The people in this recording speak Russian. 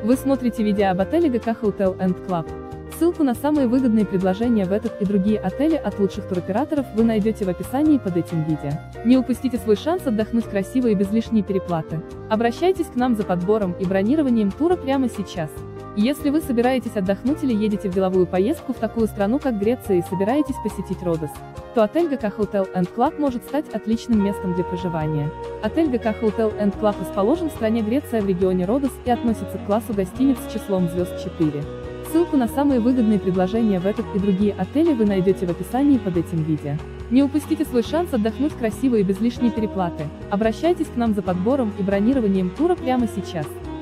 Вы смотрите видео об отеле ГК Hotel & Club. Ссылку на самые выгодные предложения в этот и другие отели от лучших туроператоров вы найдете в описании под этим видео. Не упустите свой шанс отдохнуть красиво и без лишней переплаты. Обращайтесь к нам за подбором и бронированием тура прямо сейчас. Если вы собираетесь отдохнуть или едете в деловую поездку в такую страну, как Греция, и собираетесь посетить Родос, то отель ГК Hotel & Club может стать отличным местом для проживания. Отель ГК Hotel & Club расположен в стране Греция в регионе Родос и относится к классу гостиниц с числом звезд 4. Ссылку на самые выгодные предложения в этот и другие отели вы найдете в описании под этим видео. Не упустите свой шанс отдохнуть красиво и без лишней переплаты. Обращайтесь к нам за подбором и бронированием тура прямо сейчас.